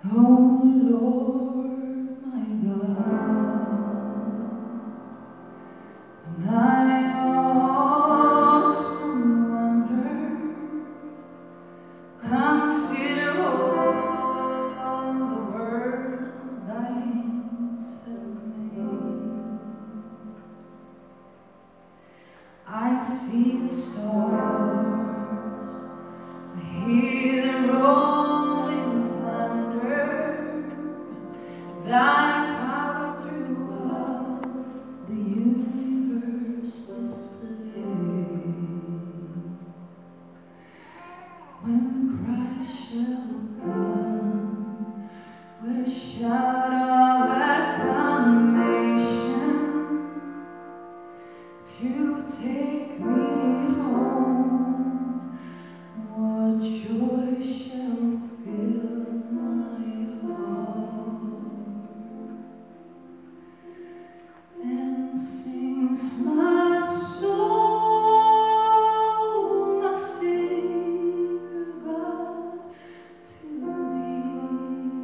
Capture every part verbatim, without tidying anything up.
Oh Lord, my God, and I awesome wonder, consider all the worlds thy hands have made. I see the stars, I hear the rolling thunder, thy power throughout the universe displayed. When Christ shall come, we'll shout of acclamation to take me home. What joy shall fill my heart? Then sings my soul, my Savior God, to thee.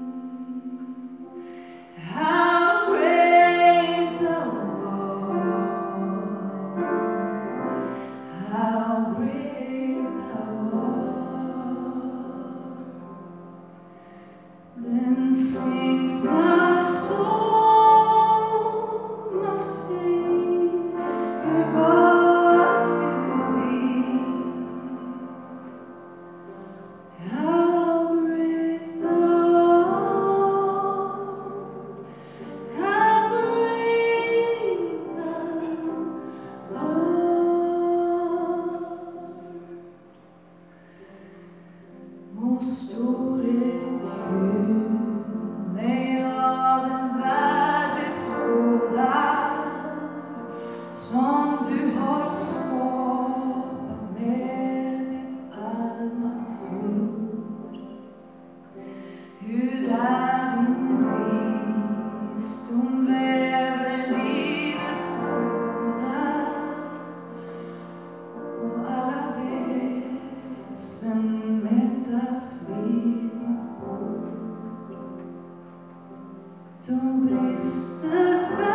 How great thou art, how great thou art. Then sings my soul, my Savior God, to thee. How great thou art, how great thou art. O store Gud, nej, av den värld beskådar, som du har skapat med ditt allmaktsord. Hur där din visdom väver livets trådar, och alla väsen mättas vid ditt bord. Då brister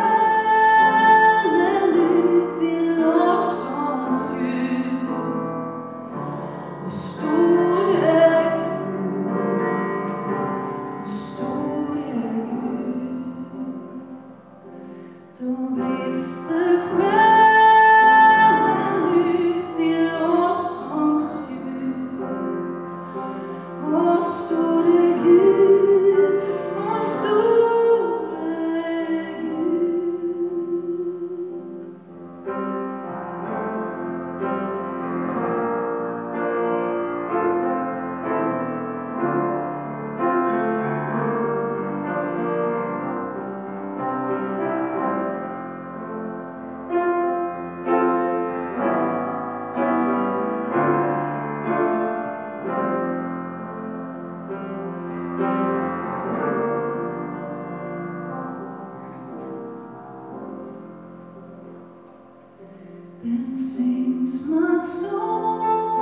själen ut i lovsångsljud, och store Gud, och store Gud. Då brister själen ut i lovsångsljud, och store Gud, och store Gud. Then sings my soul,